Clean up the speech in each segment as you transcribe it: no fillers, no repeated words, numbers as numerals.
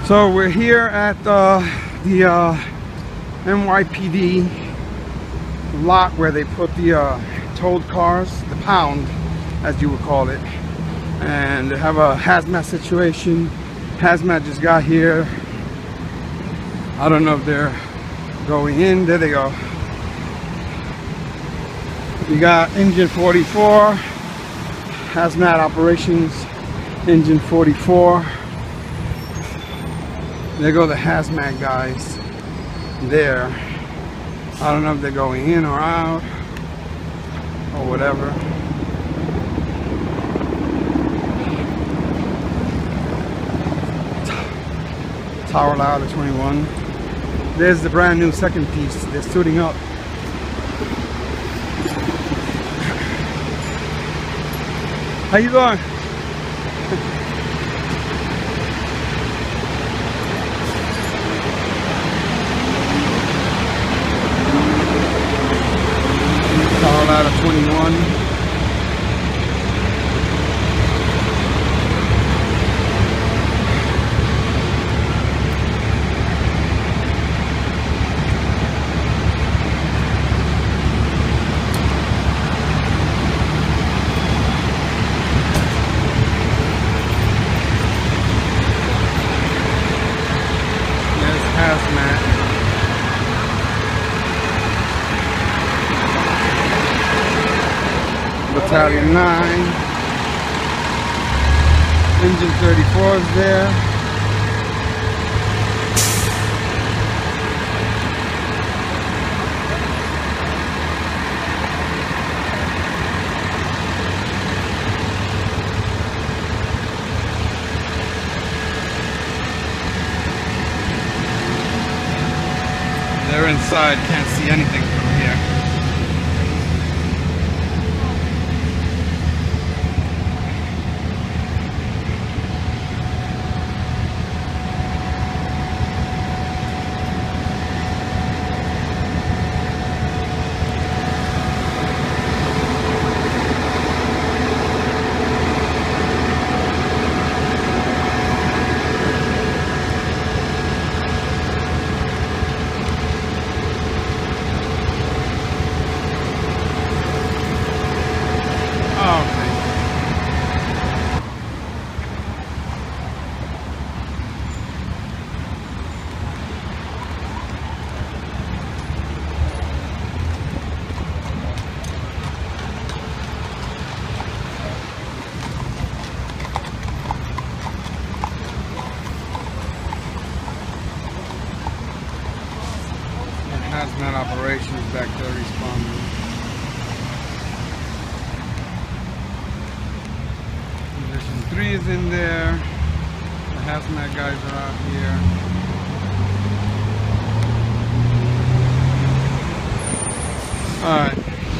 So we're here at the NYPD lot where they put the towed cars, the pound as you would call it, and they have a hazmat situation. Hazmat just got here. I don't know if they're going in. There they go. We got engine 44, hazmat operations, engine 44. There go the hazmat guys there. I don't know if they're going in or out or whatever. Tower Ladder 21. There's the brand new second piece. They're suiting up. How you doing? Tower Ladder 21. Hazmat. Battalion 9. Engine 34 is there. They're inside, can't see anything from here. Hazmat operations back there responding. Position 3 is in there. The hazmat guys are out here. Alright.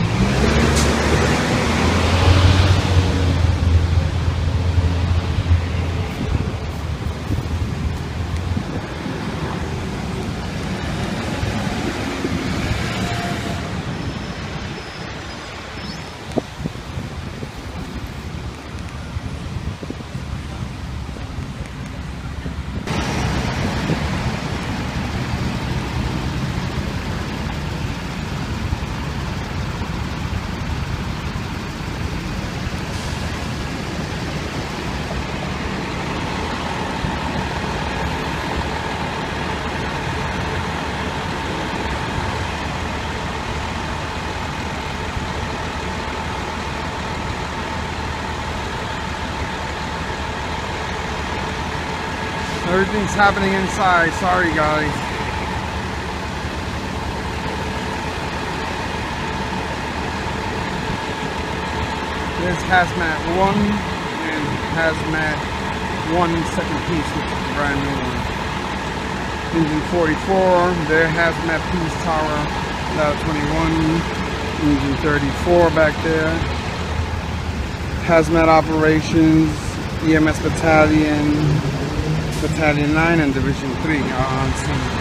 Everything's happening inside. Sorry, guys. There's Hazmat 1 and Hazmat 1 second piece, which is the brand new one. Engine 44, there Hazmat piece, Tower Ladder 21. Engine 34 back there. Hazmat operations, EMS battalion. Battalion 9 and Division 3 are on scene.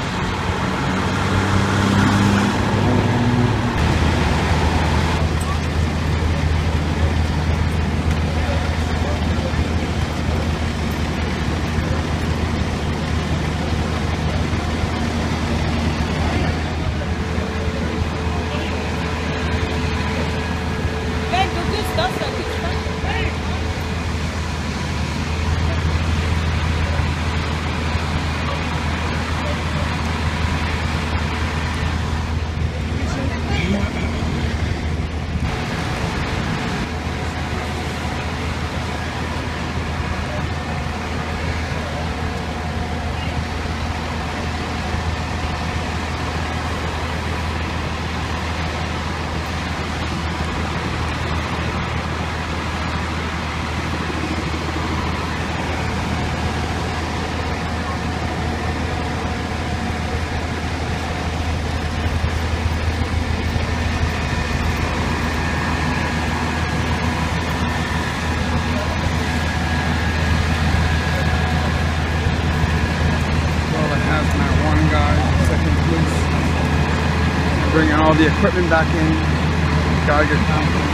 all the equipment back in. Geiger counter.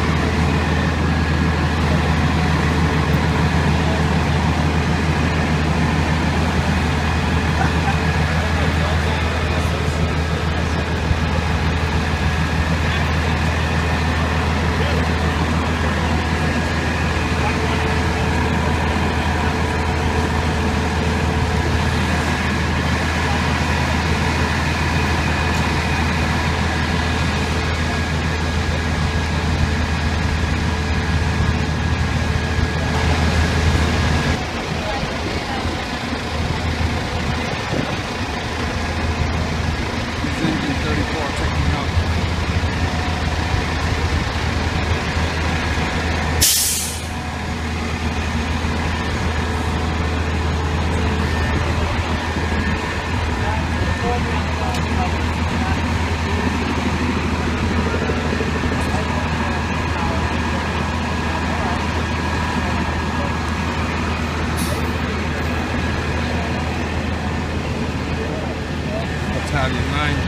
Italian 9.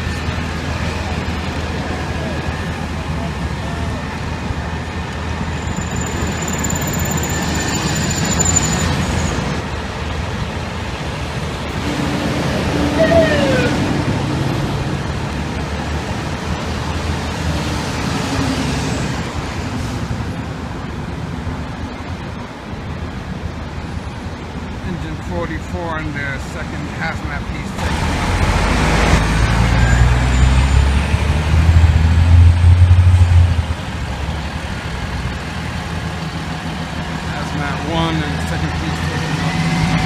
Engine 44 and the second hazmat piece taken out. Hazmat 1 and the second piece taken out.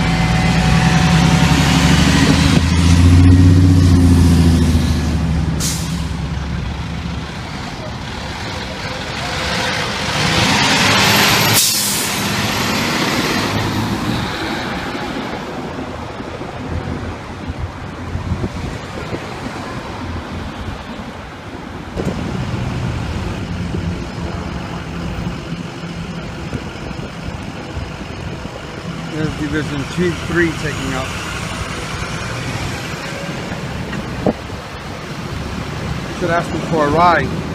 There's Division 2-3 taking up. Should ask me for a ride.